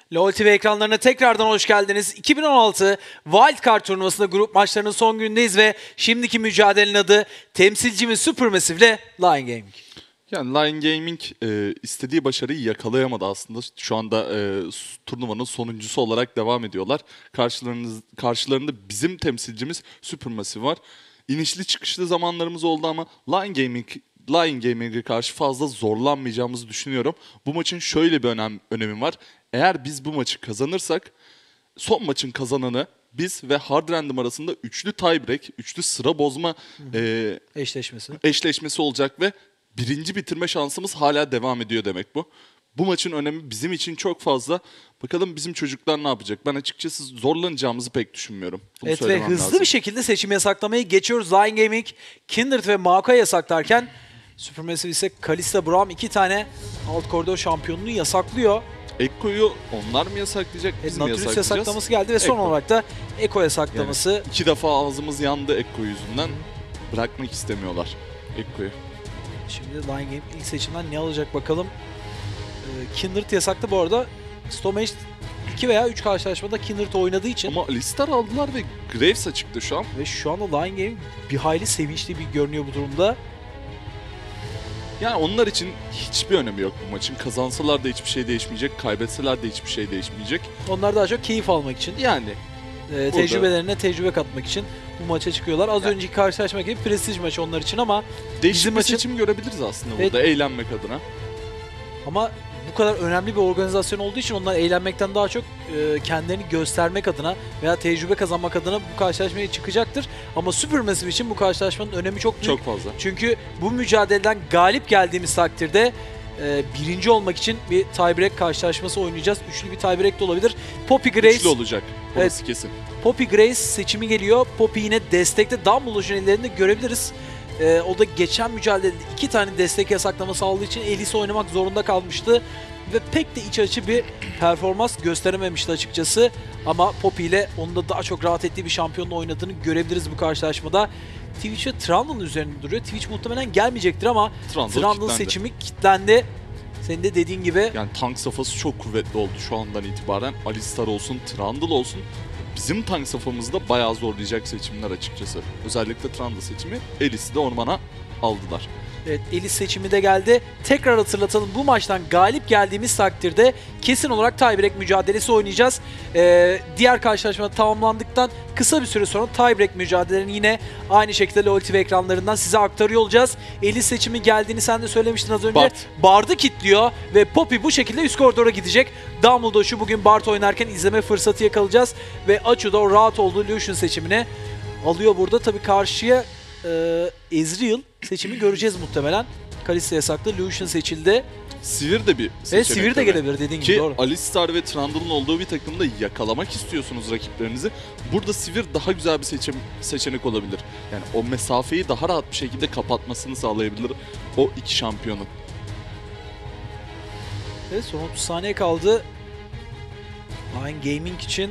LoL TV ekranlarına tekrardan hoş geldiniz. 2016 Wildcard turnuvasında grup maçlarının son günündeyiz ve şimdiki mücadelenin adı temsilcimiz Supermassive ile Lion Gaming. Yani Lion Gaming istediği başarıyı yakalayamadı aslında. Şu anda turnuvanın sonuncusu olarak devam ediyorlar. Karşılarında bizim temsilcimiz Supermassive var. İnişli çıkışlı zamanlarımız oldu ama Lion Gaming'e karşı fazla zorlanmayacağımızı düşünüyorum. Bu maçın şöyle bir önemi var. Eğer biz bu maçı kazanırsak son maçın kazananı biz ve Hard Random arasında üçlü tiebreak, üçlü sıra bozma eşleşmesi olacak ve birinci bitirme şansımız hala devam ediyor demek bu. Bu maçın önemi bizim için çok fazla. Bakalım bizim çocuklar ne yapacak? Ben açıkçası zorlanacağımızı pek düşünmüyorum. Bunu evet ve hızlı bir şekilde seçim yasaklamayı geçiyoruz. Lion Gaming, Kindred ve Maokai yasaklarken Supermassive ise Kalista Braum 2 tane alt koridor şampiyonluğu yasaklıyor. Ekko'yu onlar mı yasaklayacak, biz mi Nautilus yasaklayacağız? yasaklaması geldi ve son olarak da Ekko yasaklaması. Yani 2 defa ağzımız yandı Ekko yüzünden. Bırakmak istemiyorlar Ekko'yu. Şimdi Lion Gaming ilk seçimden ne alacak bakalım. Kindred yasaklı bu arada. Stomage 2 veya 3 karşılaşmada Kindred oynadığı için. Ama Alistar aldılar ve Graves çıktı şu an. Ve şu anda Lion Gaming bir hayli sevinçli bir görünüyor bu durumda. Yani onlar için hiçbir önemi yok bu maçın. Kazansalar da hiçbir şey değişmeyecek, kaybetseler de hiçbir şey değişmeyecek. Onlar daha çok keyif almak için. Yani. Tecrübelerine tecrübe katmak için bu maça çıkıyorlar. Az önceki karşılaşma gibi prestij maçı onlar için ama değişik bir seçim görebiliriz aslında burada eğlenmek adına. Ama bu kadar önemli bir organizasyon olduğu için onlar eğlenmekten daha çok kendilerini göstermek adına veya tecrübe kazanmak adına bu karşılaşmaya çıkacaktır. Ama Supermassive için bu karşılaşmanın önemi çok büyük. Çok fazla. Çünkü bu mücadeleden galip geldiğimiz takdirde birinci olmak için bir tiebreak karşılaşması oynayacağız. Üçlü bir tiebreak de olabilir. Poppy Grace. Üçlü olacak. Orası kesin. Poppy Grace seçimi geliyor. Poppy yine destekte Dumbledore'un ellerinde görebiliriz. O da geçen mücadelede 2 tane destek yasaklaması aldığı için Elise oynamak zorunda kalmıştı. Ve pek de iç açıcı bir performans gösterememişti açıkçası. Ama Poppy ile onun da daha çok rahat ettiği bir şampiyonla oynadığını görebiliriz bu karşılaşmada. Twitch ve Trundle'ın üzerinde duruyor. Twitch muhtemelen gelmeyecektir ama Trundle seçimi kilitlendi. Senin de dediğin gibi. Yani tank safhası çok kuvvetli oldu şu andan itibaren. Alistar olsun, Trundle olsun. Bizim tank safhamızda bayağı zorlayacak seçimler açıkçası. Özellikle Trundle seçimi. Elis'i de ormana aldılar. Evet, Elis seçimi de geldi. Tekrar hatırlatalım, bu maçtan galip geldiğimiz takdirde kesin olarak tiebreak mücadelesi oynayacağız. Diğer karşılaşma tamamlandıktan kısa bir süre sonra tiebreak mücadelelerini yine aynı şekilde LoL TV ekranlarından size aktarıyor olacağız. Elis seçimi geldiğini sen de söylemiştin az önce. Bard'ı kilitliyor ve Poppy bu şekilde üst koridora gidecek. Dumbledore'u bugün Bard oynarken izleme fırsatı yakalayacağız ve Achu da o rahat olduğu Lucian seçimini alıyor burada. Tabii karşıya Ezreal seçimi göreceğiz muhtemelen. Kalista yasaklı, Lucian seçildi. Sivir de bir seçenek. Evet, Sivir de gelebilir dediğin gibi, doğru. Ki Alistar ve Trundle'ın olduğu bir takımda yakalamak istiyorsunuz rakiplerinizi. Burada Sivir daha güzel bir seçenek olabilir. Yani o mesafeyi daha rahat bir şekilde kapatmasını sağlayabilir o iki şampiyonun. Evet, son 30 saniye kaldı. Lion Gaming için.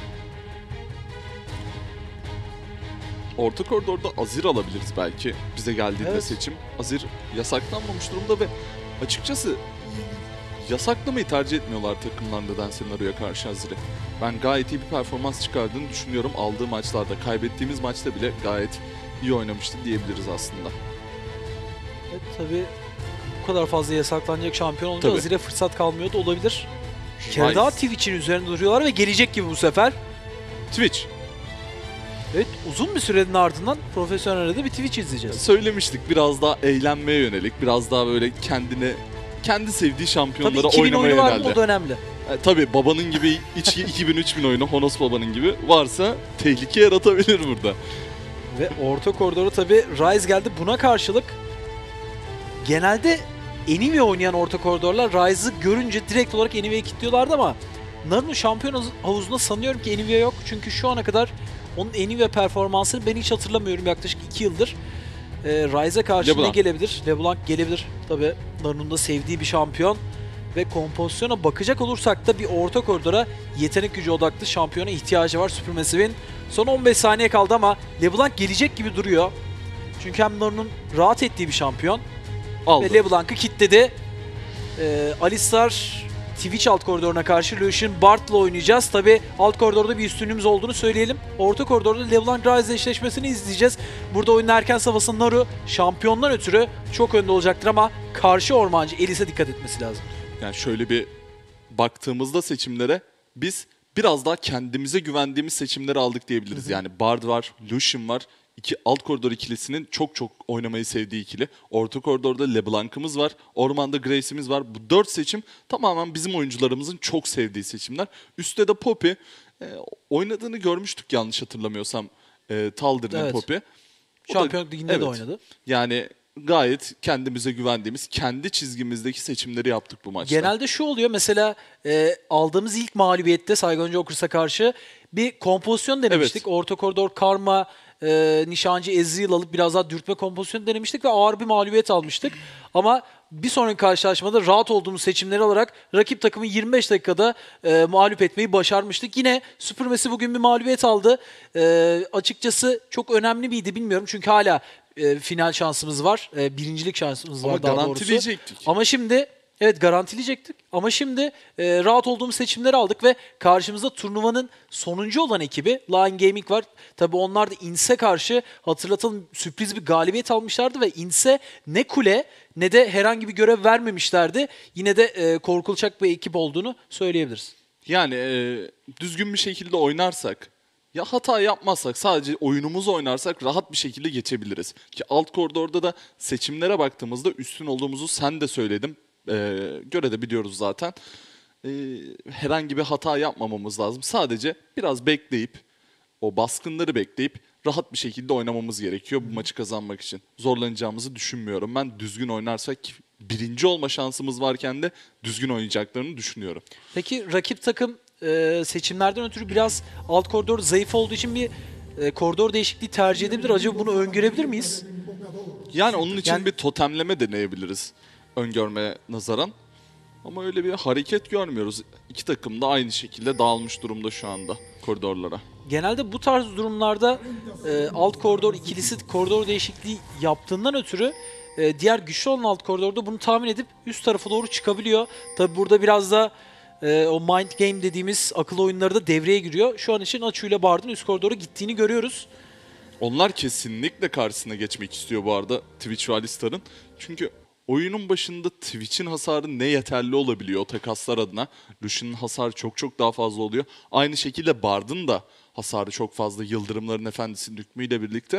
Orta koridorda Azir alabiliriz belki bize geldiğinde seçim. Azir yasaklanmamış durumda ve açıkçası yasaklamayı tercih etmiyorlar takımlar neden senaryoya karşı Azir'i. Ben gayet iyi bir performans çıkardığını düşünüyorum. Aldığı maçlarda, kaybettiğimiz maçta bile gayet iyi oynamıştı diyebiliriz aslında. Evet, tabii bu kadar fazla yasaklanacak şampiyon olunca Azir'e fırsat kalmıyor da olabilir. Bir kere daha Twitch'in üzerinde duruyorlar ve gelecek gibi bu sefer. Twitch. Evet, uzun bir sürenin ardından profesyonelde bir Twitch izleyeceğiz. Söylemiştik, biraz daha eğlenmeye yönelik, biraz daha böyle kendi sevdiği şampiyonlara tabii oynamaya oyunu var yöneldi. Mı, o da önemli. Tabii babanın gibi 2000-3000 oyunu, Honos babanın gibi varsa tehlike yaratabilir burada. Ve orta koridora tabii Ryze geldi. Buna karşılık genelde Anivia oynayan orta koridorlar Ryze'ı görünce direkt olarak Anivia'yı kilitliyorlardı ama Naru'nun şampiyon havuzunda sanıyorum ki Anivia yok. Çünkü şu ana kadar onun Anivia performansını ben hiç hatırlamıyorum, yaklaşık 2 yıldır. Ryze'a karşı ne gelebilir? LeBlanc gelebilir. Tabii Naru'nun da sevdiği bir şampiyon. Ve kompozisyona bakacak olursak da bir orta koridora yetenek gücü odaklı şampiyona ihtiyacı var Supermassive'in. Son 15 saniye kaldı ama LeBlanc gelecek gibi duruyor. Çünkü hem Naru'nun rahat ettiği bir şampiyon. Ve LeBlanc'ı kilitledi. Alistar Twitch alt koridoruna karşı Lucian Bart'la oynayacağız. Tabi alt koridorda bir üstünlüğümüz olduğunu söyleyelim. Orta koridorda LeBlanc Ryze eşleşmesini izleyeceğiz. Burada oyunun erken safhasında Naru şampiyondan ötürü çok önde olacaktır ama karşı ormancı Elis'e dikkat etmesi lazım. Yani şöyle bir baktığımızda seçimlere biz biraz daha kendimize güvendiğimiz seçimleri aldık diyebiliriz. Yani Bard var, Lucian var. İki alt koridor ikilisinin çok oynamayı sevdiği ikili. Orta koridorda LeBlanc'ımız var. Ormanda Grace'imiz var. Bu 4 seçim tamamen bizim oyuncularımızın çok sevdiği seçimler. Üstte de Poppy. Oynadığını görmüştük yanlış hatırlamıyorsam. Taldir'in Evet. Poppy. Şampiyonluk Ligi'nde de oynadı. Yani gayet kendimize güvendiğimiz, kendi çizgimizdeki seçimleri yaptık bu maçta. Genelde şu oluyor mesela aldığımız ilk mağlubiyette Saigon Jokers'a karşı bir kompozisyon denemiştik. Evet. Orta koridor Karma, nişancı Ezreal alıp biraz daha dürtme kompozisyonu denemiştik ve ağır bir mağlubiyet almıştık. Ama bir sonraki karşılaşmada rahat olduğumuz seçimleri alarak rakip takımı 25 dakikada mağlup etmeyi başarmıştık. Yine Supremacy bugün bir mağlubiyet aldı. Açıkçası çok önemli miydi bilmiyorum çünkü hala final şansımız var. Birincilik şansımız var Ama daha doğrusu. garantileyecektik. Ama şimdi evet garantileyecektik. Ama şimdi rahat olduğumuz seçimleri aldık ve karşımızda turnuvanın sonuncu olan ekibi Lion Gaming var. Tabii onlar da INS'e karşı hatırlatalım sürpriz bir galibiyet almışlardı ve INS'e ne kule ne de herhangi bir görev vermemişlerdi. Yine de korkulacak bir ekip olduğunu söyleyebiliriz. Yani düzgün bir şekilde oynarsak, ya hata yapmazsak, sadece oyunumuzu oynarsak rahat bir şekilde geçebiliriz. Ki alt koridorda da seçimlere baktığımızda üstün olduğumuzu sen de söyledim. Göre de biliyoruz zaten. Herhangi bir hata yapmamamız lazım. Sadece biraz bekleyip, o baskınları bekleyip rahat bir şekilde oynamamız gerekiyor bu maçı kazanmak için. Zorlanacağımızı düşünmüyorum. Ben düzgün oynarsak birinci olma şansımız varken de düzgün oynayacaklarını düşünüyorum. Peki rakip takım seçimlerden ötürü biraz alt koridor zayıf olduğu için bir koridor değişikliği tercih edebilir. Acaba bunu öngörebilir miyiz? Yani onun için Yani- bir totemleme deneyebiliriz öngörmeye nazaran. Ama öyle bir hareket görmüyoruz. İki takım da aynı şekilde dağılmış durumda şu anda koridorlara. Genelde bu tarz durumlarda alt koridor ikilisi koridor değişikliği yaptığından ötürü diğer güçlü olan alt koridorda bunu tahmin edip üst tarafa doğru çıkabiliyor. Tabi burada biraz da o mind game dediğimiz akıl oyunları da devreye giriyor. Şu an için Achu ile Bard'ın üst koridora gittiğini görüyoruz. Onlar kesinlikle karşısına geçmek istiyor bu arada Twitch ve Alistar'ın. Çünkü oyunun başında Twitch'in hasarı ne yeterli olabiliyor o takaslar adına. Lucian'ın hasarı çok daha fazla oluyor. Aynı şekilde Bard'ın da hasarı çok fazla Yıldırımların Efendisi'nin hükmüyle birlikte.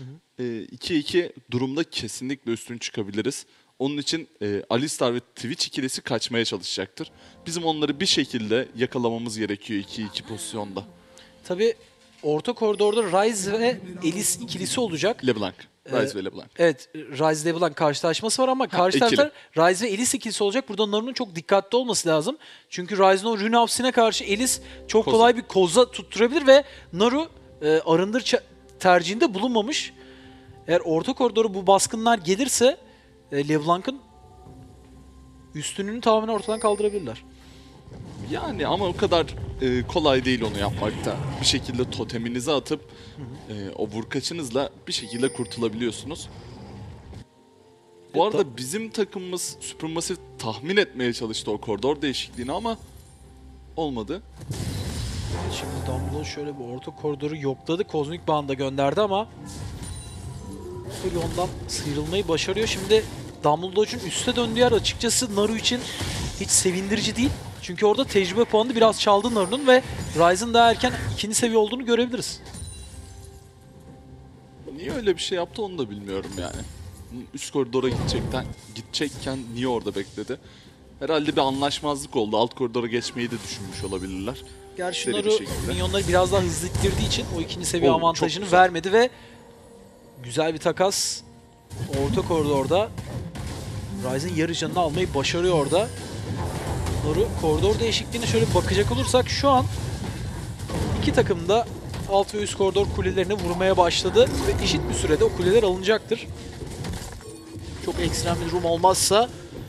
2-2 durumda kesinlikle üstün çıkabiliriz. Onun için Alistar ve Twitch ikilisi kaçmaya çalışacaktır. Bizim onları bir şekilde yakalamamız gerekiyor 2-2 pozisyonda. Tabi orta koridorda Ryze ve Elis ikilisi olacak. LeBlanc, Ryze ve LeBlanc. Evet, Ryze LeBlanc karşılaşması var ama karşı ikili. tarafta Ryze ve Elis ikilisi olacak. Burada Naru'nun çok dikkatli olması lazım. Çünkü Ryze'ın o Rune Hapsi'ne karşı Elis çok Koza. kolay bir koza tutturabilir ve Naru arındır tercihinde bulunmamış. Eğer orta koridoru bu baskınlar gelirse LeBlanc'ın üstünlüğünü tamamen ortadan kaldırabilirler. Yani ama o kadar kolay değil onu yapmakta. Bir şekilde toteminizi atıp o vurkaçınızla bir şekilde kurtulabiliyorsunuz. Bu arada bizim takımımız Supermassive tahmin etmeye çalıştı o koridor değişikliğini ama olmadı. Şimdi Dumbledore şöyle bir orta koridoru yokladı. Kozmik Band'a gönderdi ama ondan sıyrılmayı başarıyor. Şimdi Dumbledore'un üste döndüğü yer açıkçası Naru için hiç sevindirici değil. Çünkü orada tecrübe puanını biraz çaldı Naru'nun ve Ryze'ın daha erken ikinci seviye olduğunu görebiliriz. Niye öyle bir şey yaptı onu da bilmiyorum yani. Üst koridora gidecekken niye orada bekledi? Herhalde bir anlaşmazlık oldu. Alt koridora geçmeyi de düşünmüş olabilirler. Gerçi Seri bir Naru şekilde. minyonları biraz daha hızlı ittirdiği için o ikinci seviye Oo, çok avantajını güzel. vermedi ve güzel bir takas orta koridorda. Ryze'ın yarı canını almayı başarıyor orada. Naru koridor değişikliğine şöyle bakacak olursak şu an iki takım da alt ve üst koridor kulelerini vurmaya başladı ve eşit bir sürede o kuleler alınacaktır. Çok ekstrem bir durum olmazsa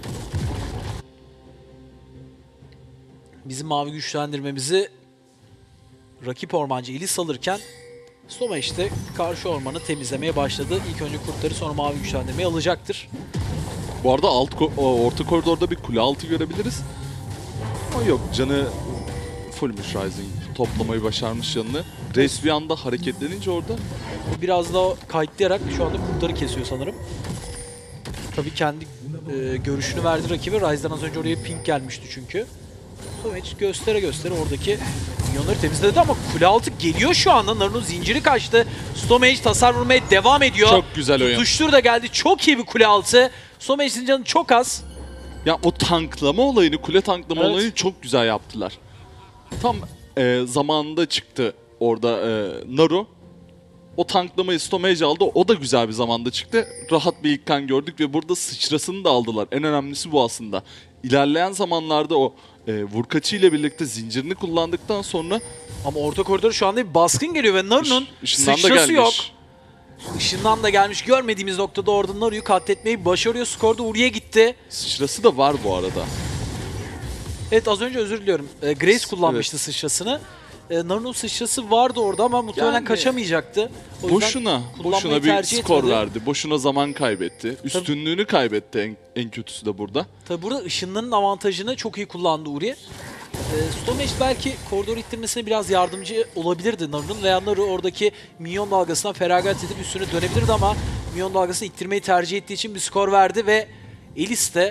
bizim mavi güçlendirmemizi rakip ormancı Elis alırken Soma işte karşı ormanı temizlemeye başladı. İlk önce kurtları sonra mavi güçlendirmeyi alacaktır. Bu arada orta koridorda bir kule altı görebiliriz. Ama yok, canı fullmüş Ryze'in. Toplamayı başarmış canını. Grace bir anda hareketlenince orada O biraz daha kayıtlayarak şu anda kurtları kesiyor sanırım. Tabii kendi görüşünü verdi rakibi. Ryze'dan az önce oraya ping gelmişti çünkü. Stomage göstere göstere oradaki minyonları temizledi ama kule altı geliyor şu anda. Naru'nun zinciri kaçtı. Stomage tasar vurmaya devam ediyor. çok güzel oyun. Tutuştur da geldi. Çok iyi bir kule altı. Stomage'in canı çok az. Ya o tanklama olayını, kule tanklama Evet. olayını çok güzel yaptılar. Tam zamanında çıktı orada Naru. O tanklamayı Stomage aldı. O da güzel bir zamanda çıktı. Rahat bir ilk kan gördük ve burada sıçrasını da aldılar. En önemlisi bu aslında. İlerleyen zamanlarda o vurkaçı ile birlikte zincirini kullandıktan sonra Ama orta koridor şu anda bir baskın geliyor ve Naru'nun ışından da sıçrası yok. gelmiş. Işından da gelmiş. Görmediğimiz noktada orada Naru'yu katletmeyi başarıyor. Skor da Uri'ye gitti. Sıçrası da var bu arada. Evet, az önce özür diliyorum. Grace kullanmıştı sıçrasını. Naru'nun sıçrası vardı orada ama muhtemelen Yani kaçamayacaktı. O yüzden Boşuna kullanmayı bir tercih skor etmedi. verdi. Boşuna zaman kaybetti. Üstünlüğünü kaybetti en kötüsü de burada. Tabi burada ışınların avantajını çok iyi kullandı Uri. Stomage belki koridor ittirmesine biraz yardımcı olabilirdi Naru'nun veya Naru oradaki minyon dalgasından feragat edip üstüne dönebilirdi ama minyon dalgasını ittirmeyi tercih ettiği için bir skor verdi ve Elis de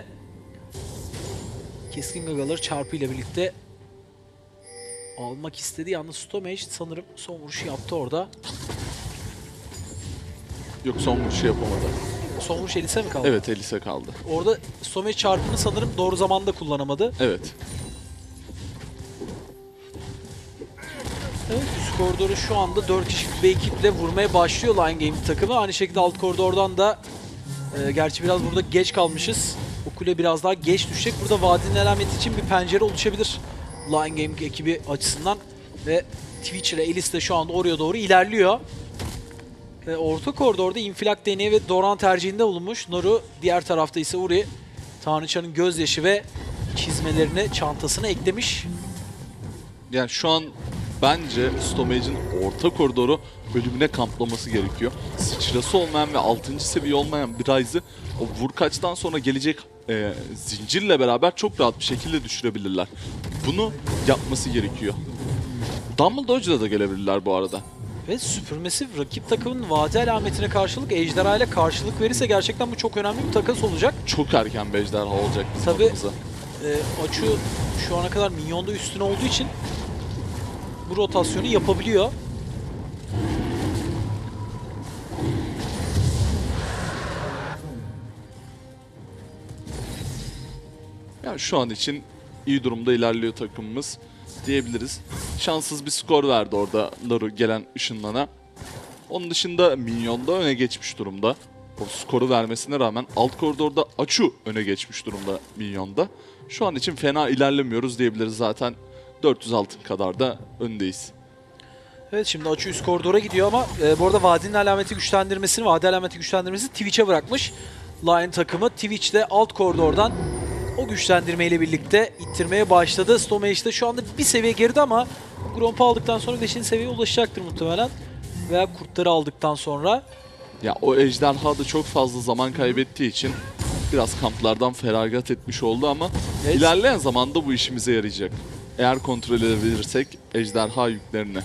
keskin gagaları çarpıyla birlikte almak istedi. Yalnız Stomage sanırım son vuruşu yaptı orada. Yok, son vuruşu yapamadı. Son vuruş Elis'e mi kaldı? Evet, Elise kaldı. Orada Stomage çarpını sanırım doğru zamanda kullanamadı. Evet. Evet, üst koridoru şu anda 4 kişilik bir ekiple vurmaya başlıyor Line Gaming takımı. Aynı şekilde alt koridordan da gerçi biraz burada geç kalmışız. O kule biraz daha geç düşecek. Burada vadinin alameti için bir pencere oluşabilir Line Gaming ekibi açısından. Ve Twitch ile Elis de şu anda oraya doğru ilerliyor. Orta koridorda infilak deneyi ve Doran tercihinde bulunmuş. Naru, diğer tarafta ise Uri, Tanrıçanın gözyaşı ve çizmelerini çantasına eklemiş. Yani şu an bence Stomage'in orta koridoru ölümüne kamplaması gerekiyor. Sıçrası olmayan ve 6. seviye olmayan bir Ryze'ı o vurkaçtan sonra gelecek zincirle beraber çok rahat bir şekilde düşürebilirler. Bunu yapması gerekiyor. Dumbledore'da da gelebilirler bu arada. Ve Supermassive rakip takımın vadi alametine karşılık ejderha ile karşılık verirse gerçekten bu çok önemli bir takas olacak. Çok erken bir ejderha olacak bizim Tabii adımıza. Açu şu ana kadar minyonda üstüne olduğu için bu rotasyonu yapabiliyor. Yani şu an için iyi durumda ilerliyor takımımız diyebiliriz. Şanssız bir skor verdi orada Naru gelen ışınlana. Onun dışında Minyon'da öne geçmiş durumda. O skoru vermesine rağmen alt koridorda Açu öne geçmiş durumda Minyon'da. Şu an için fena ilerlemiyoruz diyebiliriz, zaten 400 altın kadar da öndeyiz. Evet, şimdi Açu üst koridora gidiyor ama bu arada vadinin alameti güçlendirmesini, vadi alameti güçlendirmesini Twitch'e bırakmış. Lion takımı Twitch'te alt koridordan o güçlendirmeyle birlikte ittirmeye başladı. Stomage de şu anda bir seviye geride ama Gromp'u aldıktan sonra 5. seviyeye ulaşacaktır muhtemelen. Veya kurtları aldıktan sonra. Ya o ejderha da çok fazla zaman kaybettiği için biraz kamplardan feragat etmiş oldu ama Evet. ilerleyen zamanda bu işimize yarayacak. Eğer kontrol edebilirsek ejderha yüklerini.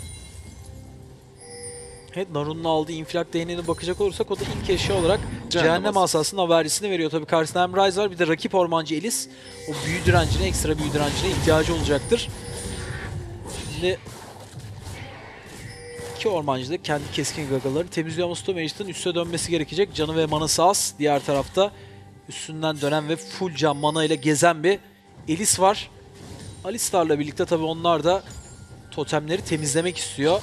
Evet, Naru'nun aldığı infilak değneğine bakacak olursak o da ilk eşya olarak Cehennem Cehennem Asası'nın haberisini veriyor. Tabii karşısında hem Ryze var, bir de rakip ormancı Elis. O büyü direncine, ekstra büyü direncine ihtiyacı olacaktır. Şimdi iki ormancı da kendi keskin gagalarını temizliyor ama Stomage'ın üste dönmesi gerekecek. Canı ve manası az. Diğer tarafta üstünden dönen ve full can mana ile gezen bir Elis var. Alistar'la birlikte tabii onlar da totemleri temizlemek istiyor.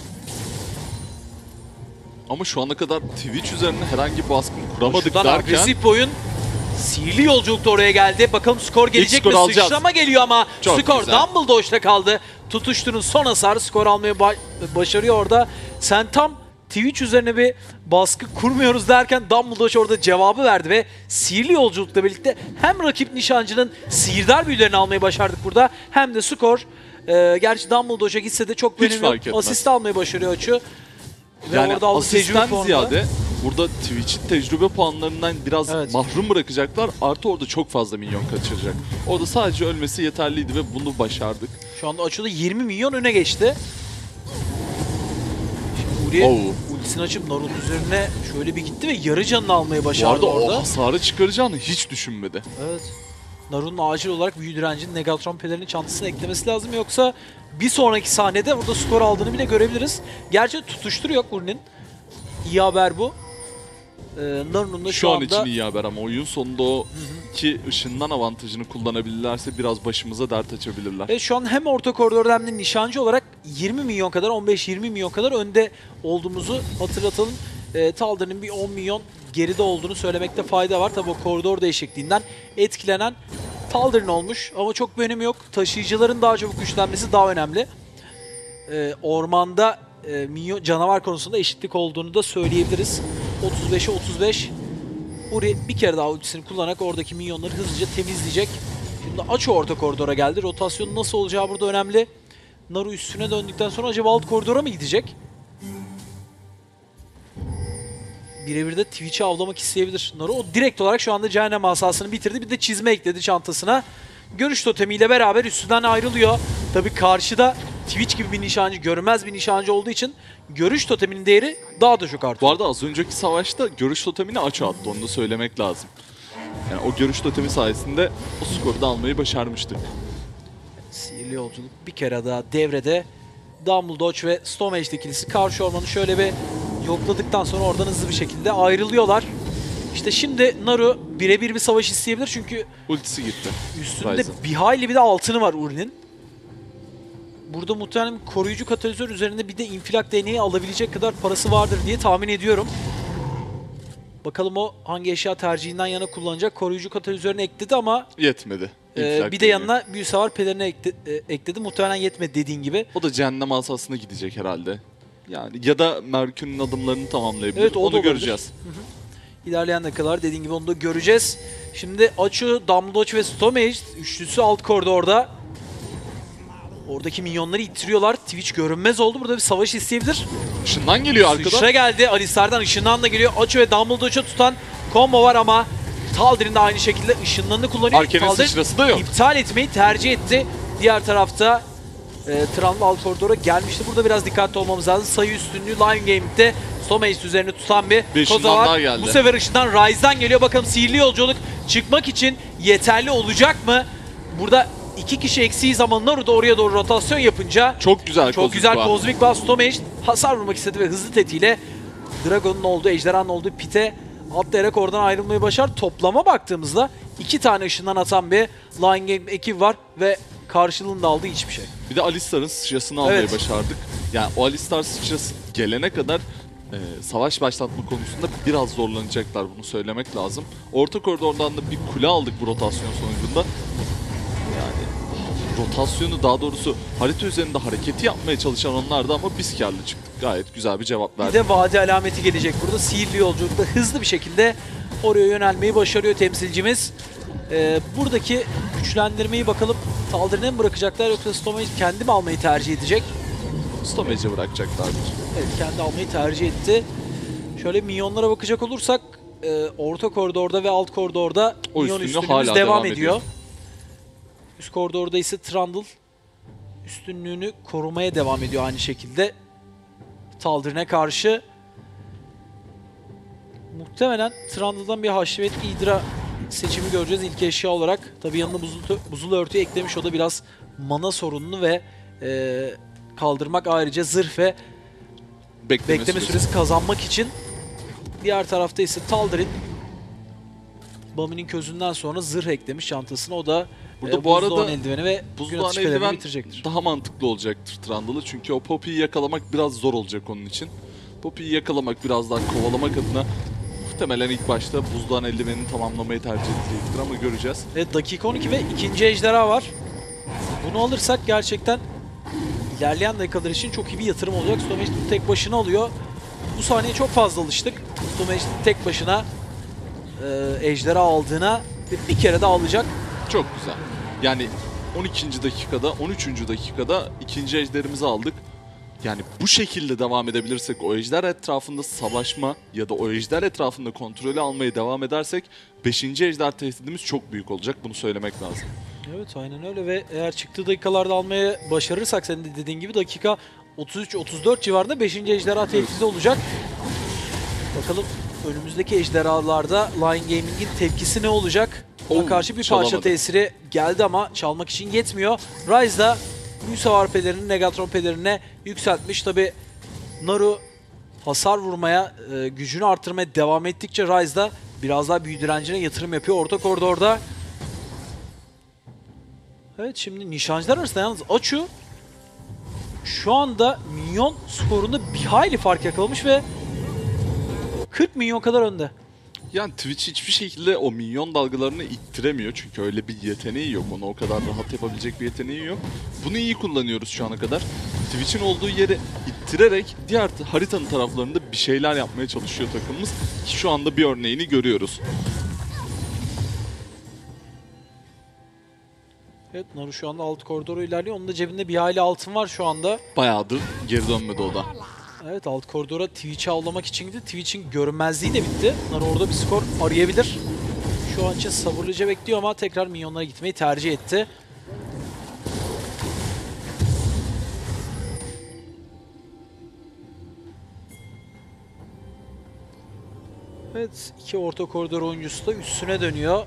Ama şu ana kadar Twitch üzerine herhangi bir baskın kuramadık Şuradan derken agresif oyun. Sihirli yolculuk da oraya geldi. Bakalım skor gelecek skor mi? alacağız. Sıçrama geliyor ama Çok skor güzel. Dumbledore'da kaldı. Tutuşturun son hasarı skor almayı başarıyor orada. Sen tam Twitch üzerine bir baskı kurmuyoruz derken Dumbledore orada cevabı verdi ve sihirli yolculukla birlikte hem rakip nişancının sihirdar büyülerini almayı başardık burada hem de skor. Gerçi Dumbledore'a gitse de çok Hiç önemi fark yok. etmez. Asist almayı başarıyor Açu. Ve yani orada aldığı tecrübe asistten puanı da- ziyade Burada Twitch'in tecrübe puanlarından biraz Evet. mahrum bırakacaklar. Artı orada çok fazla minyon kaçıracak. Orada sadece ölmesi yeterliydi ve bunu başardık. Şu anda Aço'da 20 milyon öne geçti. Şimdi Uri ultisini açıp Naru'nun üzerine şöyle bir gitti ve yarı canını almayı Bu başardı arada o orada. hasarı çıkaracağını hiç düşünmedi. Evet. Naru'nun acil olarak büyü direncinin Negatron pelerini çantasına eklemesi lazım, yoksa bir sonraki sahnede burada skor aldığını bile görebiliriz. Gerçi tutuştur yok Uri'nin. İyi haber bu. Naru'nun da Şu an anda... için iyi haber ama oyun sonunda o iki ışından avantajını kullanabilirlerse biraz başımıza dert açabilirler. Ve şu an hem orta koridorda hem de nişancı olarak 20 milyon kadar, 15-20 milyon kadar önde olduğumuzu hatırlatalım. Taldir'in bir 10 milyon geride olduğunu söylemekte fayda var. Tabii o koridor değişikliğinden etkilenen Taldir'in olmuş ama çok bir önemi yok. Taşıyıcıların daha çabuk güçlenmesi daha önemli. Ormanda minyon, canavar konusunda eşitlik olduğunu da söyleyebiliriz. 35'e 35. Uri bir kere daha ultisini kullanarak oradaki minyonları hızlıca temizleyecek. Şimdi Aço orta koridora geldi. Rotasyonun nasıl olacağı burada önemli. Naru üstüne döndükten sonra acaba alt koridora mı gidecek? Birebir de Twitch'i avlamak isteyebilir Naru. O direkt olarak şu anda cehennem asasını bitirdi. Bir de çizme ekledi çantasına. Görüş totemiyle beraber üstünden ayrılıyor. Tabii karşıda Twitch gibi bir nişancı, görünmez bir nişancı olduğu için görüş toteminin değeri daha da çok artıyor. Bu arada az önceki savaşta görüş totemini Aço attı, onu da söylemek lazım. Yani o görüş totemi sayesinde o skoru da almayı başarmıştık. Sihirli yolculuk bir kere daha devrede. Dumbledore ve Stormage ikilisi karşı ormanı şöyle bir yokladıktan sonra oradan hızlı bir şekilde ayrılıyorlar. İşte şimdi Naru birebir bir savaş isteyebilir çünkü Ultisi gitti. üstünde Ryzen. bir hayli bir de altını var Uri'nin. Burada muhtemelen koruyucu katalizör üzerinde bir de infilak değneği alabilecek kadar parası vardır diye tahmin ediyorum. Bakalım o hangi eşya tercihinden yana kullanacak. Koruyucu katalizörünü ekledi ama Yetmedi. bir de İnfilak deniyor. yanına büyü savar pelerini ekledi. Muhtemelen yetmedi dediğin gibi. O da cehennem asasına gidecek herhalde. Yani ya da Merkür'ün adımlarını tamamlayabilir. Evet, o da onu olabilir. göreceğiz. İlerleyen dakikalar dediğin gibi onu da göreceğiz. Şimdi Açu, Dumbledore ve Stormage üçlüsü alt koridorda. Oradaki minyonları ittiriyorlar. Twitch görünmez oldu. Burada bir savaş isteyebilir. Işından geliyor arkadan. Sıçra geldi. Alistar'dan ışından da geliyor. Açu ve Dumbledore'u tutan combo var ama Taldir'in de aynı şekilde ışınlarını kullanıyor. Arke'nin Taldir sıçrası da yok. İptal etmeyi tercih etti. Diğer tarafta Tranlı alt koridora gelmişti. Burada biraz dikkatli olmamız lazım. Sayı üstünlüğü Lion Gaming'de Stomace üzerine tutan bir ışından koza var. daha geldi. Bu sefer ışından Ryze'dan geliyor. Bakalım sihirli yolculuk çıkmak için yeterli olacak mı? Burada iki kişi eksiği zaman Naru da oraya doğru rotasyon yapınca Çok güzel. çok güzel var. kozmik bas. Stomace hasar vurmak istedi ve hızlı tetiğiyle Dragon'un olduğu, ejderhanın olduğu pite atlayarak oradan ayrılmayı başar. Toplama baktığımızda iki tane ışından atan bir Lion Game ekibi var ve karşılığında aldığı hiçbir şey. Bir de Alistar'ın sıçrasını almayı Evet. başardık. Yani o Alistar sıçrası gelene kadar savaş başlatma konusunda biraz zorlanacaklar, bunu söylemek lazım. Orta koridordan da bir kule aldık bu rotasyon sonucunda. Yani rotasyonu, daha doğrusu harita üzerinde hareketi yapmaya çalışan onlardı ama biz karlı çıktık. Gayet güzel bir cevap Bir verdik. de vade alameti gelecek burada. Sihirli yolculukta hızlı bir şekilde oraya yönelmeyi başarıyor temsilcimiz. Buradaki güçlendirmeyi bakalım Taldir'e mi bırakacaklar yoksa Stomace kendi mi almayı tercih edecek? Stomage'e bırakacaklardır. Evet, kendi almayı tercih etti. Şöyle minyonlara bakacak olursak orta koridorda ve alt koridorda O minyon üstünlüğü üstünlüğümüz hala devam devam ediyor. ediyor. Üst koridorda ise Trundle üstünlüğünü korumaya devam ediyor aynı şekilde. Taldir'e karşı muhtemelen Trundle'dan bir Haşmet Hydra seçimi göreceğiz ilk eşya olarak. Tabii yanına buzul örtü eklemiş, o da biraz mana sorununu ve kaldırmak, ayrıca zırh ve bekleme süresi kazanmak için. Diğer tarafta ise Taldir'in Bami'nin közünden sonra zırh eklemiş çantasına. O da Burada bu buzdoğan arada eldiveni ve buzdoğan atış pelerini eldiven bitirecektir. daha mantıklı olacaktır Trundle'ı. Çünkü o Poppy'yi yakalamak biraz zor olacak onun için. Poppy'yi yakalamak, biraz daha kovalamak adına muhtemelen ilk başta buzdoğan eldivenini tamamlamayı tercih edecektir ama göreceğiz. Evet, dakika 12 ve ikinci ejderha var. Bunu alırsak gerçekten ilerleyen dakikalar için çok iyi bir yatırım olacak. Stomage'in tek başına alıyor. Bu sahneye çok fazla alıştık. Stomage'in tek başına ejderha aldığına ve bir kere de alacak. Çok güzel. Yani 12. dakikada, 13. dakikada ikinci ejderimizi aldık. Yani bu şekilde devam edebilirsek, o ejder etrafında savaşma ya da o ejder etrafında kontrolü almaya devam edersek 5. ejder tehdidimiz çok büyük olacak. Bunu söylemek lazım. Evet, aynen öyle ve eğer çıktığı dakikalarda almaya başarırsak, senin de dediğin gibi dakika 33-34 civarında 5. ejderha tehdidi olacak. Bakalım önümüzdeki ejderhalarda Lion Gaming'in tepkisi ne olacak? Ona karşı bir parça çalamadı. tesiri geldi ama çalmak için yetmiyor. Ryze da büyü savar pelerini Negatron pelerine yükseltmiş. Tabi Naru hasar vurmaya, gücünü arttırmaya devam ettikçe Ryze da biraz daha büyü direncine yatırım yapıyor orta koridorda. Evet, şimdi nişancılar arasında yalnız Achu şu anda minyon skorunda bir hayli fark yakalamış ve 40 milyon kadar önde. Yani Twitch hiçbir şekilde o minyon dalgalarını ittiremiyor. Çünkü öyle bir yeteneği yok. Onu o kadar rahat yapabilecek bir yeteneği yok. Bunu iyi kullanıyoruz şu ana kadar. Twitch'in olduğu yeri ittirerek diğer haritanın taraflarında bir şeyler yapmaya çalışıyor takımımız. Ki şu anda bir örneğini görüyoruz. Evet, Naru şu anda alt koridoru ilerliyor. Onun da cebinde bir hayli altın var şu anda. Bayağıdır geri dönmedi o da. Evet, alt koridora Twitch'i avlamak için gitti. Twitch'in görünmezliği de bitti. Naru orada bir skor arayabilir. Şu an için sabırlıca bekliyor ama tekrar minyonlara gitmeyi tercih etti. Evet, iki orta koridor oyuncusu da üstüne dönüyor.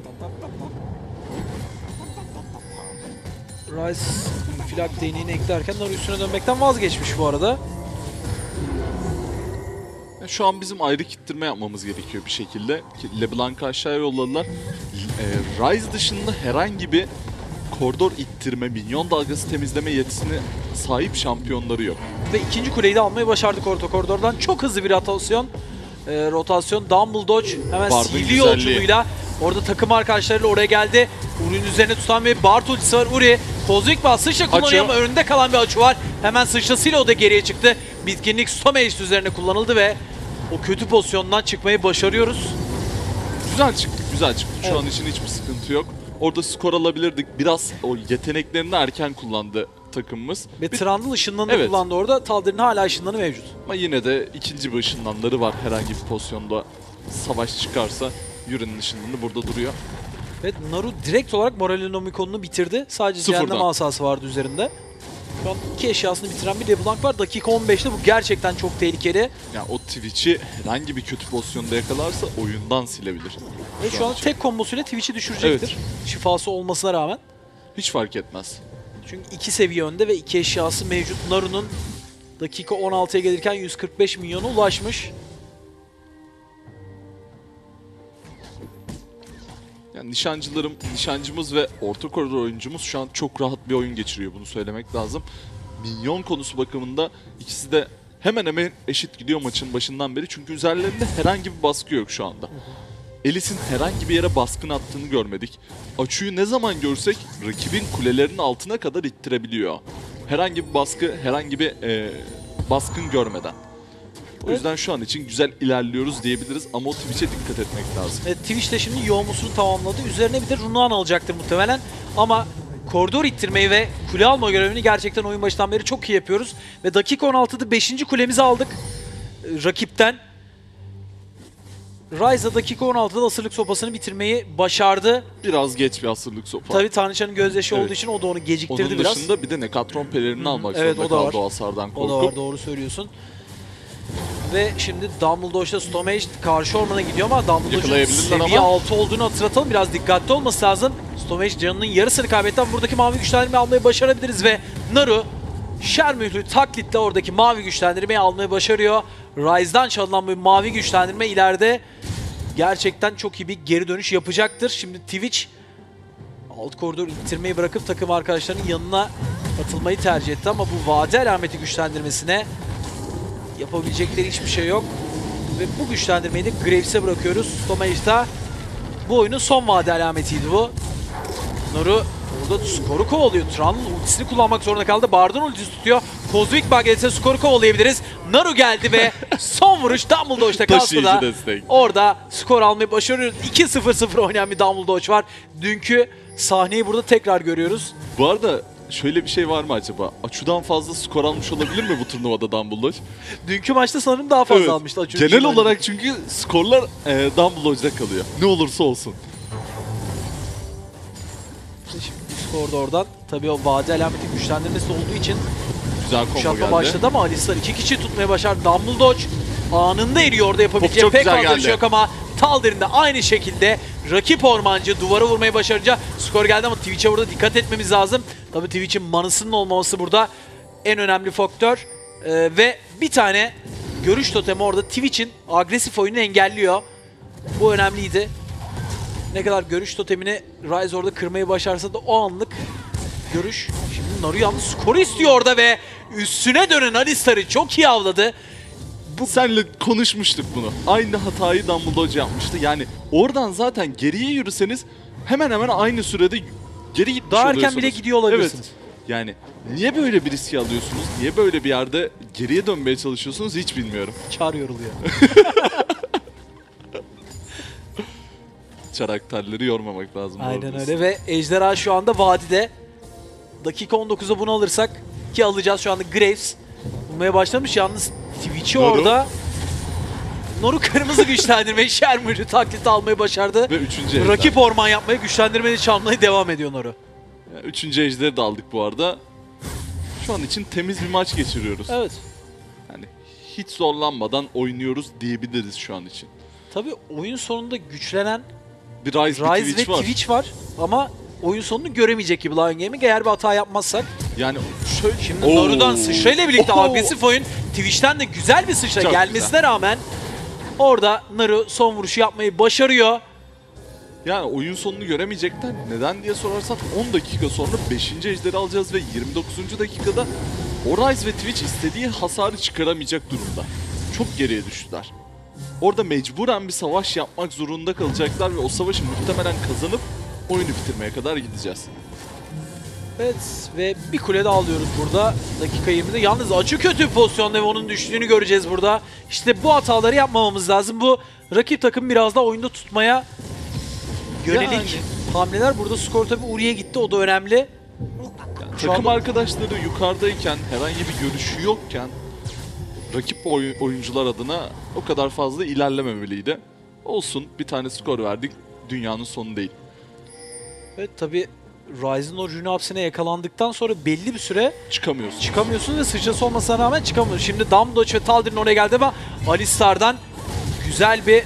Ryze infilak değneğini eklerken Naru üstüne dönmekten vazgeçmiş bu arada. Şu an bizim ayrı kittirme yapmamız gerekiyor bir şekilde. LeBlanc'ı aşağıya yolladılar. Ryze dışında herhangi bir koridor ittirme, minyon dalgası temizleme yetisine sahip şampiyonları yok. Ve ikinci kuleyi de almayı başardık orta koridordan. Çok hızlı bir rotasyon. Dumble Dodge hemen Bard'ın sihirli güzelliği. yolculuğuyla orada takım arkadaşlarıyla oraya geldi. Uri'nin üzerine tutan bir Bard ultisi var. Uri kozmik bas sıçra kullanıyor ama önünde kalan bir Achu var. Hemen sıçrasıyla o da geriye çıktı. Bitkinlik Stomage üzerine kullanıldı ve o kötü pozisyondan çıkmayı başarıyoruz. Güzel çıktık, güzel çıktık. Şu an için hiçbir sıkıntı yok. Orada skor alabilirdik. Biraz o yeteneklerini erken kullandı takımımız. Ve Trundle ışınlanı Evet. kullandı orada. Taldir'in hala ışınlanı mevcut. Ama yine de ikinci bir ışınlanları var. Herhangi bir pozisyonda savaş çıkarsa Yuri'nin ışınlanı burada duruyor. Evet, Naru direkt olarak Moralinomicon'unu bitirdi. Sadece Sıfırdan. cehennem asası vardı üzerinde. Şu an iki eşyasını bitiren bir LeBlanc var. Dakika 15'te bu gerçekten çok tehlikeli. Yani o Twitch'i herhangi bir kötü pozisyonda yakalarsa oyundan silebilir. Ve şu an tek kombosuyla Twitch'i düşürecektir. Şifası olmasına rağmen. Hiç fark etmez. Çünkü iki seviye önde ve iki eşyası mevcut. Naru'nun dakika 16'ya gelirken 145 milyona ulaşmış. Yani nişancımız ve orta koridor oyuncumuz şu an çok rahat bir oyun geçiriyor. Bunu söylemek lazım. Minyon konusu bakımında ikisi de hemen hemen eşit gidiyor maçın başından beri. Çünkü üzerlerinde herhangi bir baskı yok şu anda. Elis'in herhangi bir yere baskın attığını görmedik. Achu'yu ne zaman görsek rakibin kulelerinin altına kadar ittirebiliyor. Herhangi bir baskı, herhangi bir baskın görmeden. O yüzden şu an için güzel ilerliyoruz diyebiliriz ama o Twitch'e dikkat etmek lazım. Twitch de şimdi yoğunmusunu tamamladı. Üzerine bir de Runaan alacaktır muhtemelen. Ama koridor ittirmeyi ve kule alma görevini gerçekten oyun başından beri çok iyi yapıyoruz. Ve dakika 16'da 5. kulemizi aldık rakipten. Ryze dakika 16'da asırlık sopasını bitirmeyi başardı. Biraz geç bir asırlık sopa. Tabii Tanrıçanın gözyaşı Evet. olduğu için o da onu geciktirdi Onun biraz. dışında bir de Nekatron pelerini almak Evet, zorunda o da kaldı var. o hasardan O da korkup. var, doğru söylüyorsun. Ve şimdi Dumbledore'da Stomage karşı ormana gidiyor ama Dumbledore'un Yakalayabilirler seviye ama. 6 olduğunu hatırlatalım. Biraz dikkatli olması lazım. Stomage canının yarısını kaybetti ama buradaki mavi güçlendirmeyi almayı başarabiliriz ve Naru Şermühlü taklitle oradaki mavi güçlendirmeyi almayı başarıyor. Ryze'dan çalınan bu mavi güçlendirme ileride gerçekten çok iyi bir geri dönüş yapacaktır. Şimdi Twitch alt koridor ittirmeyi bırakıp takım arkadaşlarının yanına atılmayı tercih etti ama bu vade alameti güçlendirmesine yapabilecekleri hiçbir şey yok. Ve bu güçlendirmeyi de Graves'e bırakıyoruz. Stomage'da bu oyunun son vade alametiydi bu. Naru orada skoru kovalıyor. Trundle ultisini kullanmak zorunda kaldı. Bard'ın ultisi tutuyor. Kozmik Baglet'e skoru kovalayabiliriz. Naru geldi ve son vuruş Dumbledore'da kalktı da destek. orada skor almayı başarıyoruz. 2-0-0 oynayan bir Dumbledore var. Dünkü sahneyi burada tekrar görüyoruz. Bu arada şöyle bir şey var mı acaba? Achu'dan fazla skor almış olabilir mi bu turnuvada Dumbledore? Dünkü maçta sanırım daha fazla Evet. almıştı. Genel olarak çünkü skorlar Dumbledore'da kalıyor. Ne olursa olsun. Şimdi skorda oradan. Tabii o vade alameti güçlendirmesi olduğu için Güzel combo kuşatma geldi. başladı ama Alistar 2 kişi tutmaya başardı. Dumbledore anında eriyor, orada yapabileceği Çok pek güzel fazla bir geldi. şey yok ama Taldir'in de aynı şekilde rakip ormancı duvara vurmayı başarınca skor geldi ama Twitch'e burada dikkat etmemiz lazım. Tabii Twitch'in manasının olmaması burada en önemli faktör. Ve bir tane görüş totemi orada Twitch'in agresif oyununu engelliyor. Bu önemliydi. Ne kadar görüş totemini Ryze orada kırmayı başarsa da o anlık görüş. Şimdi Naru yalnız skoru istiyor orada ve üstüne dönen Alistar'ı çok iyi avladı. Senle konuşmuştuk bunu. Aynı hatayı Dumbledore yapmıştı. Yani oradan zaten geriye yürüseniz hemen hemen aynı sürede geri gitmiş Daha oluyorsunuz. erken bile gidiyor olabilirsiniz. Evet. Yani niye böyle bir riski alıyorsunuz? Niye böyle bir yerde geriye dönmeye çalışıyorsunuz hiç bilmiyorum. Çar yoruluyor. Karakterleri yormamak lazım. Aynen doğru öyle ve Ejderha şu anda vadide. Dakika 19'a bunu alırsak ki alacağız şu anda Graves. Bulmaya başlamış yalnız Twitch'i Naru. orada. Naru kırmızı güçlendirmeyi Shermer'ı taklit almayı başardı. Ve 3. ejder. Rakip orman yapmaya, güçlendirmeyi çalmaya devam ediyor Naru. 3. ejderi de aldık bu arada. Şu an için temiz bir maç geçiriyoruz. Evet. Yani hiç zorlanmadan oynuyoruz diyebiliriz şu an için. Tabii oyun sonunda güçlenen Bir Ryze, bir Ryze Twitch ve var. Twitch var ama oyun sonunu göremeyecek gibi Lion Gaming eğer bir hata yapmazsak. Yani şöyle Şimdi Oo. Naru'dan sıçrayla birlikte Oo. agresif oyun, Twitch'ten de güzel bir sıçra Çok gelmesine güzel. rağmen orada Naru son vuruşu yapmayı başarıyor. Yani oyun sonunu göremeyecekler. Neden diye sorarsan 10 dakika sonra 5. ejderi alacağız ve 29. dakikada o Ryze ve Twitch istediği hasarı çıkaramayacak durumda. Çok geriye düştüler. Orada mecburen bir savaş yapmak zorunda kalacaklar ve o savaşı muhtemelen kazanıp oyunu bitirmeye kadar gideceğiz. Evet ve bir kule daha alıyoruz burada dakika 20'de. Yalnız açı kötü bir pozisyonda ve onun düştüğünü göreceğiz burada. İşte bu hataları yapmamamız lazım. Bu rakip takım biraz daha oyunda tutmaya yönelik Yani. hamleler. Burada skor tabii Uri'ye gitti, o da önemli. Yani Şu takım anda- arkadaşları yukarıdayken, herhangi bir görüşü yokken rakip oyuncular adına o kadar fazla ilerlememeliydi. Olsun, bir tane skor verdik. Dünyanın sonu değil. Evet tabii Ryze'ın o rune hapsine yakalandıktan sonra belli bir süre Çıkamıyorsun. çıkamıyorsun ve sıçrası olmasına rağmen çıkamıyorsun. Şimdi Dumbledore ve Taldir'in oraya geldi ama Alistar'dan güzel bir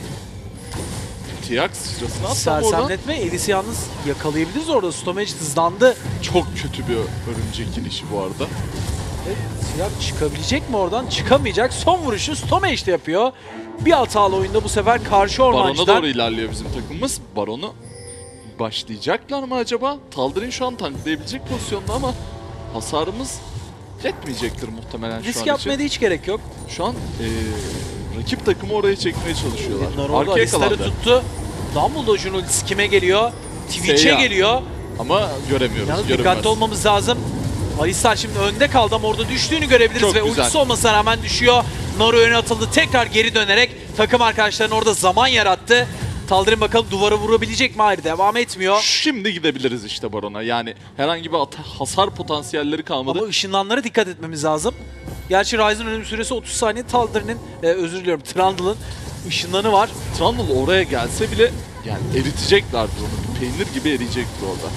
Tiax sıçrasını atsam oradan sersemletme. Elis'i yalnız yakalayabiliriz orada. Stomage hızlandı. çok kötü bir örümcek inişi bu arada. Evet, Siyak çıkabilecek mi oradan? Çıkamayacak. Son vuruşu Stomage de yapıyor. Bir hatalı oyunda bu sefer karşı Baron'a ormancıdan. doğru ilerliyor bizim takımımız. Baron'u başlayacaklar mı acaba? Taldir'in şu an tanklayabilecek pozisyonda ama hasarımız yetmeyecektir muhtemelen şu Risk an yapmaya için. da hiç gerek yok. Şu an rakip takımı oraya çekmeye çalışıyorlar. Bunlar orada Arkaya Alistar'ı kalandı. tuttu. Dumbledore'un ultisi kime geliyor? Twitch'e Seiya. geliyor. Ama göremiyoruz. Yalnız görünmez. dikkatli olmamız lazım. Alistar şimdi önde kaldı ama orada düştüğünü görebiliriz Çok ve güzel. ultisi olmasına rağmen düşüyor. Naru öne atıldı. Tekrar geri dönerek takım arkadaşlarının orada zaman yarattı. Taldir'in bakalım duvara vurabilecek mi? Hayır, devam etmiyor. Şimdi gidebiliriz işte Baron'a. Yani herhangi bir hasar potansiyelleri kalmadı. Ama ışınlanlara dikkat etmemiz lazım. Gerçi Ryze'ın ölüm süresi 30 saniye. Taldir'in, özür diliyorum, Trundle'ın ışınlanı var. Trundle oraya gelse bile yani eriteceklerdir onu. Bir peynir gibi eriyecektir orada.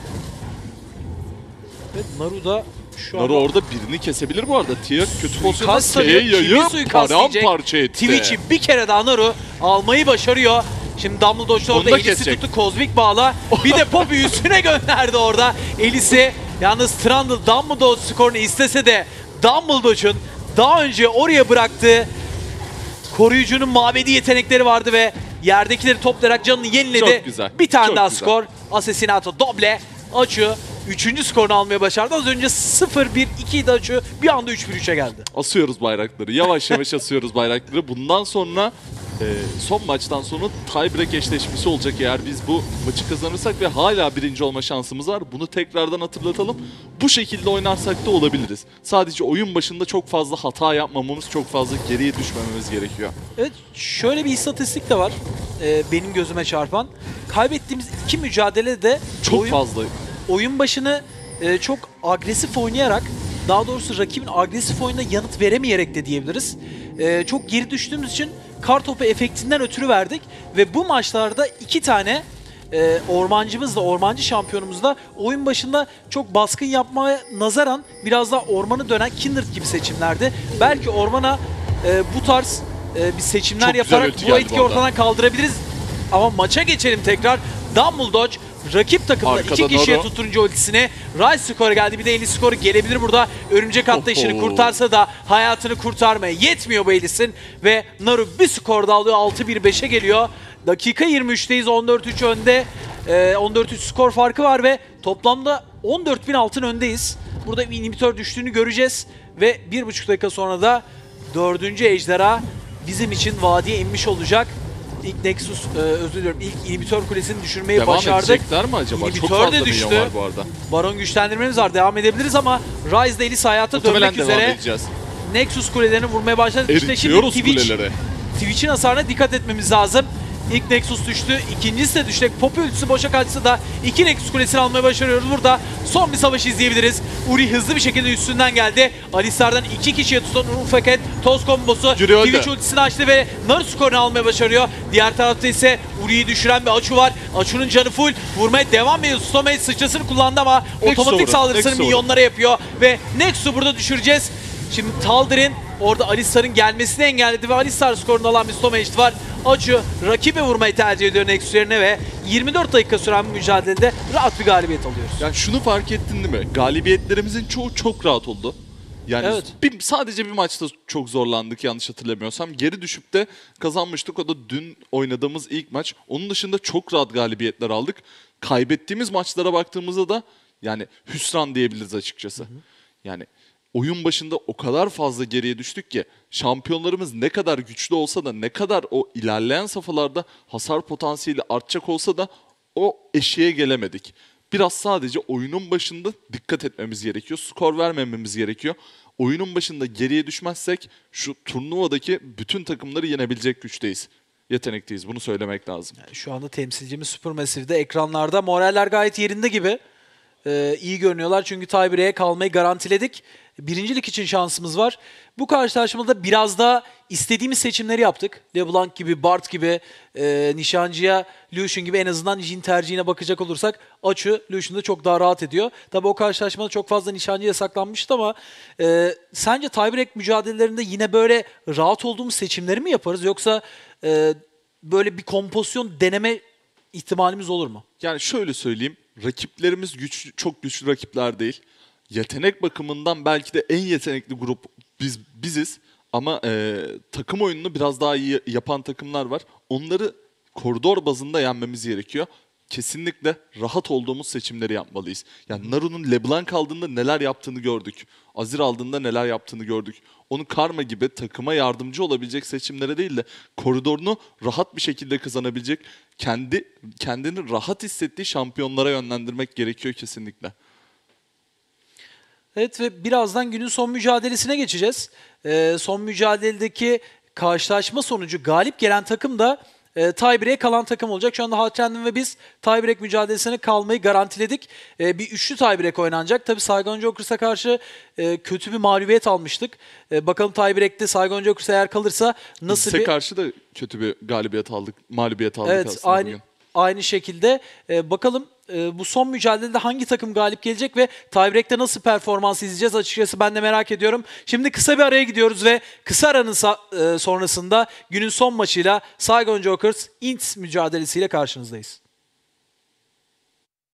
Ve Naru da şu Naru anda orada birini kesebilir bu arada. Tier kötü pozisyonda suikast arıyor. Kimi Seiya'yı suikast diyecek? paramparça etti. Twitch'i bir kere daha Naru almayı başarıyor. Şimdi Dumbledore Onu orada da Elis'i kesecek. tuttu. Kozmik bağla. Bir de Poppy üstüne gönderdi orada Elis'i. Yalnız Trundle Dumbledore skorunu istese de Dumbledore'un daha önce oraya bıraktığı koruyucunun mabedi yetenekleri vardı ve yerdekileri toplayarak canını yeniledi. Çok güzel, Bir tane çok daha güzel. skor. Assassinato Doble. Açı 3. skorunu almaya başardı. Az önce 0-1-2 idi Açı. Bir anda 3-1-3'e geldi. Asıyoruz bayrakları. Yavaş yavaş asıyoruz bayrakları. Bundan sonra son maçtan sonra tiebreak eşleşmesi olacak eğer biz bu maçı kazanırsak ve hala birinci olma şansımız var. Bunu tekrardan hatırlatalım. Bu şekilde oynarsak da olabiliriz. Sadece oyun başında çok fazla hata yapmamamız, çok fazla geriye düşmememiz gerekiyor. Evet, şöyle bir istatistik de var benim gözüme çarpan. Kaybettiğimiz 2 mücadelede Çok fazla. oyun başını çok agresif oynayarak, daha doğrusu rakibin agresif oyununa yanıt veremeyerek de diyebiliriz. Çok geri düştüğümüz için kartopu efektinden ötürü verdik ve bu maçlarda 2 tane ormancımız da, ormancı şampiyonumuz da oyun başında çok baskın yapmaya nazaran biraz daha ormanı dönen Kindred gibi seçimlerdi. Belki ormana bu tarz bir seçimler Çok güzel yaparak ulti bu geldi etkiyi bu arada. ortadan kaldırabiliriz. Ama maça geçelim tekrar. Dumble Dodge rakip takımda Arkada 2 kişiye Noro. tutturunca ultisini. Rise skoru geldi. Bir de 50 skoru gelebilir burada. Örümcek atlayışını Oho. kurtarsa da hayatını kurtarmaya yetmiyor bu Elis'in. Ve Naru bir skor da alıyor. 6-1-5'e geliyor. Dakika 23'teyiz. 14-3 önde. 14-3 skor farkı var ve toplamda 14.000 altın öndeyiz. Burada bir inhibitör düştüğünü göreceğiz. Ve 1,5 dakika sonra da 4. ejderha bizim için vadiye inmiş olacak. İlk Nexus, özür diliyorum, ilk inhibitör kulesini düşürmeyi Devam başardık. edecekler mi acaba? İnhibitör Çok fazla de minyon düştü. var bu arada. Baron güçlendirmemiz var. Devam edebiliriz ama Ryze ile Elis hayata Muhtemelen dönmek devam üzere. edeceğiz. Nexus kulelerini vurmaya başladık. İşte şimdi Eritiyoruz kuleleri. Twitch'in hasarına dikkat etmemiz lazım. İlk Nexus düştü. İkincisi de düştü. Poppy ultisi boşa kaçsa da 2 Nexus kulesini almaya başarıyoruz. Burada son bir savaş izleyebiliriz. Uri hızlı bir şekilde üstünden geldi. Alistar'dan 2 kişiye tutan Faket toz kombosu. Yürü öldü. Twitch ultisini açtı ve Naru skorunu almaya başarıyor. Diğer tarafta ise Uri'yi düşüren bir Achu var. Achu'nun canı full. Vurmaya devam ediyor. Stomach sıçrasını kullandı ama otomatik vurun, saldırısını Nexus'u minyonlara yapıyor. Ve Nexus'u burada düşüreceğiz. Şimdi Taldir'in orada Alistar'ın gelmesini engelledi ve Alistar skorunu alan bir Stomach var. Achu rakibe vurmayı tercih ediyor Nexus yerine ve 24 dakika süren bir mücadelede rahat bir galibiyet alıyoruz. Yani şunu fark ettin değil mi? Galibiyetlerimizin çoğu çok rahat oldu. Yani Evet. sadece bir maçta çok zorlandık yanlış hatırlamıyorsam. Geri düşüp de kazanmıştık. O da dün oynadığımız ilk maç. Onun dışında çok rahat galibiyetler aldık. Kaybettiğimiz maçlara baktığımızda da yani hüsran diyebiliriz açıkçası. Yani oyun başında o kadar fazla geriye düştük ki şampiyonlarımız ne kadar güçlü olsa da, ne kadar o ilerleyen safhalarda hasar potansiyeli artacak olsa da o eşiğe gelemedik. Biraz sadece oyunun başında dikkat etmemiz gerekiyor. Skor vermememiz gerekiyor. Oyunun başında geriye düşmezsek şu turnuvadaki bütün takımları yenebilecek güçteyiz. Yetenekteyiz. Bunu söylemek lazım. Şu anda temsilcimiz Supermassive'de ekranlarda. Moraller gayet yerinde gibi. İyi görünüyorlar çünkü tie-break'e kalmayı garantiledik. Birincilik için şansımız var. Bu karşılaşmada biraz daha istediğimiz seçimleri yaptık. LeBlanc gibi, Bard gibi, Nişancı'ya Lucian gibi en azından Jhin tercihine bakacak olursak Achu Lucian'da çok daha rahat ediyor. Tabi o karşılaşmada çok fazla Nişancı yasaklanmıştı ama sence tie-break mücadelelerinde yine böyle rahat olduğumuz seçimleri mi yaparız yoksa böyle bir kompozisyon deneme ihtimalimiz olur mu? Yani şöyle söyleyeyim. Rakiplerimiz çok güçlü rakipler değil. Yetenek bakımından belki de en yetenekli grup biziz. Ama takım oyununu biraz daha iyi yapan takımlar var. Onları koridor bazında yenmemiz gerekiyor. Kesinlikle rahat olduğumuz seçimleri yapmalıyız. Yani Naru'nun LeBlanc aldığında neler yaptığını gördük. Azir aldığında neler yaptığını gördük. Onu Karma gibi takıma yardımcı olabilecek seçimlere değil de koridorunu rahat bir şekilde kazanabilecek, kendini rahat hissettiği şampiyonlara yönlendirmek gerekiyor kesinlikle. Evet ve birazdan günün son mücadelesine geçeceğiz. Son mücadeledeki karşılaşma sonucu galip gelen takım da tie-break'e kalan takım olacak. Şu anda Hardtrend'in ve biz tie-break mücadelesine kalmayı garantiledik. Bir üçlü tie-break oynanacak. Tabii Saigon Jokers'a karşı kötü bir mağlubiyet almıştık. Bakalım tie-break'te Saigon Jokers eğer kalırsa nasıl Bize bir... karşı da kötü bir mağlubiyet aldık Evet, aslında bugün. aynı şekilde. Bakalım bu son mücadelede hangi takım galip gelecek ve tiebreak'te nasıl performans izleyeceğiz açıkçası ben de merak ediyorum. Şimdi kısa bir araya gidiyoruz ve kısa aranın sonrasında günün son maçıyla Saigon Jokers Int mücadelesiyle karşınızdayız.